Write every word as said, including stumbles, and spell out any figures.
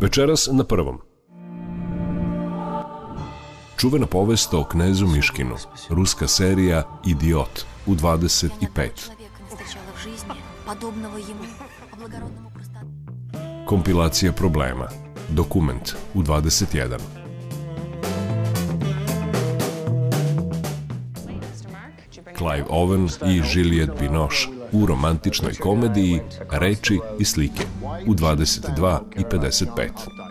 Večeras na Prvom. Čuvena povest o knezu Miškinu, ruska serija Idiot u dvadeset pet. Kompilacija problema, dokument u dvadeset jedan. Clive Owen i Juliette Binoche u romantičnoj komediji Reči i slike u dvadeset dva i pedeset pet.